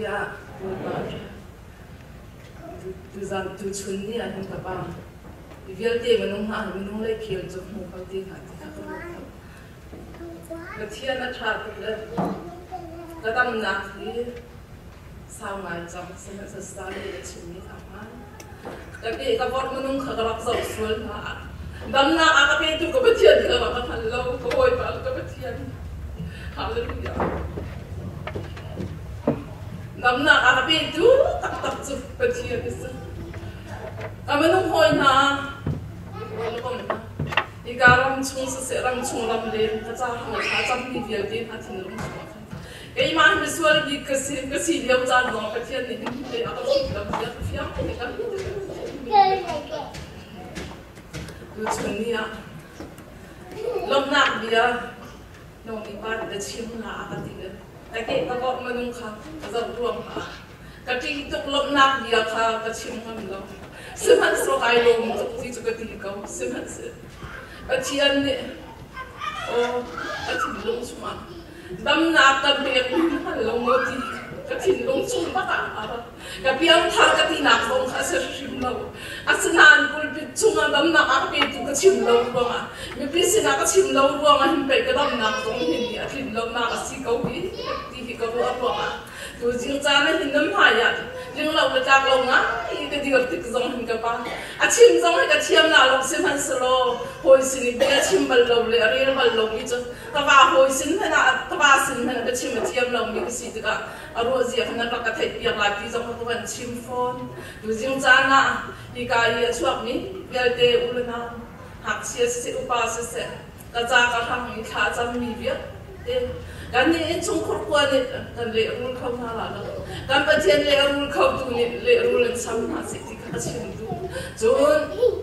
dia tu zan tu chun ni anh ka pa vial te manung ha manung lai khel chok mu khau ti kha ti kha ka thian a tha le ka tam na thi sao ngai chang sen sa sta le chun ni kha ma ka ke ka bot manung kha ka rak zau sul na dam na a ka pe tu ko ba thian ka ba ka lo ko hoi pa ka ba thian hallelujah dam na a ka pe tu tak tak chu ba thian is kamanung hoi na wala ko na igaram chung sa serang chung ram le ka cha ha ka cham ni vial te ha thin lum cái mà mình xuôi đi cái gì đều ra nó cái thiên này để nó có gì làm việc phía này cái tôi chuẩn bị à lồng nạc bia nó đi bắt để chiếm là cái bọn mình không khá cái dòng ruộng hả cái gì tục lồng nạc bia khá cái chiếm mình đâu xem hắn số hai lồng tục gì cho cái gì câu xem hắn sẽ cái thiên này ô cái thiên lồng xuống đâm nát đâm bẹt hắn lồng ngô thì cái thiên lồng xuống bắt à cái biang thar cái thiên nát lồng khá sẽ chìm lâu à xin han cũng bị chung anh đâm nát cái bẹt cái chìm lâu luôn à mình biết xin cái chìm lâu luôn à mình bị cái đâm nát lồng hình như chìm lâu nát cái gì câu gì thì cái câu luôn à tôi riêng cha này hình nấm hải à riêng lâu cái cha lồng á cái điều tích giống hình cái ba à chìm giống cái chìm là lồng xem hắn solo hồi xin bây giờ chìm bal lâu lệ riêng bal lâu như chứ cái ba hồi xin hay là cái ba xin hay là cái chìm mà chìm lồng như cái gì đó à rồi gì hắn là cái thầy việc lại thì giống cái phần chìm phun tôi riêng cha na thì cái chuột ní bây giờ ulen na học sẽ upa sẽ cái cha cái thằng này khá chăm mi việc cái này chúng khổ quá này cái lệ rul không nào là cái bên trên lệ rul không tu này lệ rul lên sam na sẽ thì cái chuyện tu rồi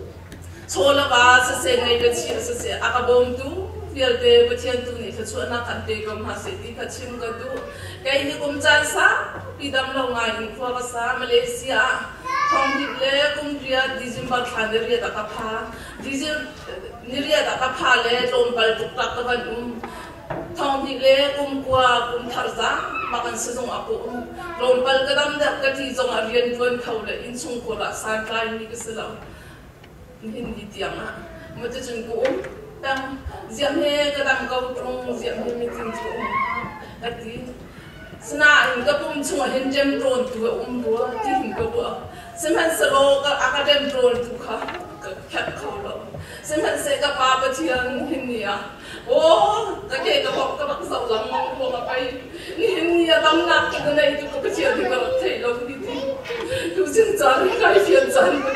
cho là ba sẽ ngày cái chuyện sẽ ác bom tu việc để bên trên tu này cái chuyện nào cần để công ha sẽ thì cái chuyện cái tu cái này cũng chân sa đi đâm lâu ngày đi qua cái sa Malaysia không đi lệ cũng dia December tháng này dia tak apa December ni dia tak apa lệ lom bal tuk tak kan thong thì lệ cũng qua cũng thar ra mà cần sử dụng áp dụng lom bal cái đâm đẹp cái thì dùng ở riêng vườn khâu lệ in chung của là san trai như cái sự nào hình đi tiếng à mà tôi chừng cũng đang diệm he cái đâm câu trong diệm he mình chừng cũng cái gì sna hình cái bung chung ở hình gem drone tu búa thì hình cái búa xem hắn solo cái academic drone tu khá cái khép khâu lo xem hắn sẽ cái ba cái thiên hình gì à ô cái bác giàu lắm mong buông ở đây hình như đâm nát cái này tu cái thiên thì cái thầy lo đi đi tu xin chán cái phiền chán cái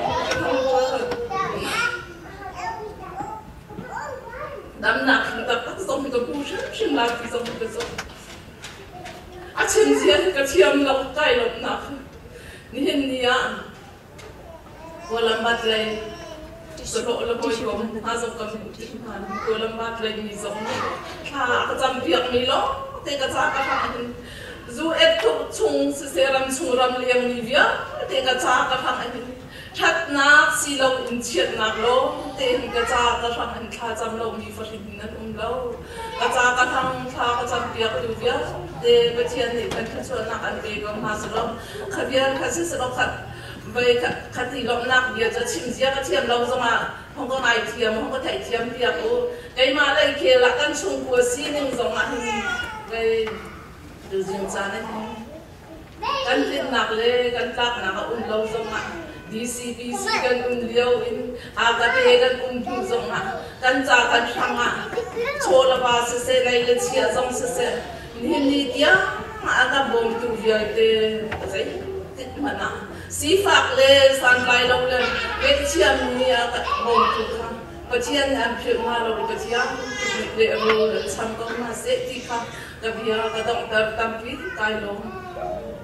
đâm nát người ta bắt xong cái bút xin làm thì xong cái xong à chân diện cái thiam lâu tay lâu nát hình như à cô làm bắt lại solo là bồi dưỡng ha giống cái mình cô làm bắt lại như giống ha cái trăm việc mình lo thì cái cha cái thằng dù ép thuộc chung sẽ làm chung làm liền như vậy thì cái cha cái thằng thắt nát xì lâu in chiết nát lo thì cái cha cái thằng anh khá trăm lâu như phát hiện nên lâu cái cha cái thằng khá cái trăm việc như vậy thì bây giờ thì cái chuyện là anh về còn ha solo cái việc cái sự solo cái vậy cái thì lộng nát bây giờ chìm giết cái thiềm lâu rồi mà không có ngày thiềm không có thể thiềm việc cái mà đây kia là căn chung của xí nhưng rồi mà cái từ riêng ra này căn thiên nạc lê căn tạc nạc lâu rồi mà DCBC căn liêu in AKT căn tu rồi mà căn ra căn thang à cho là ba sẽ này là chia giống sẽ nên đi tiếc mà các bom tu việc để cái gì mà na si phạc lệ san lai lâu lên cái chiêm nia cái bom tu khang cái chiêm em phim mà lâu cái chiêm lệ rồi chăm công mà sẽ đi khang cái bia cái động tập tâm phí cái lâu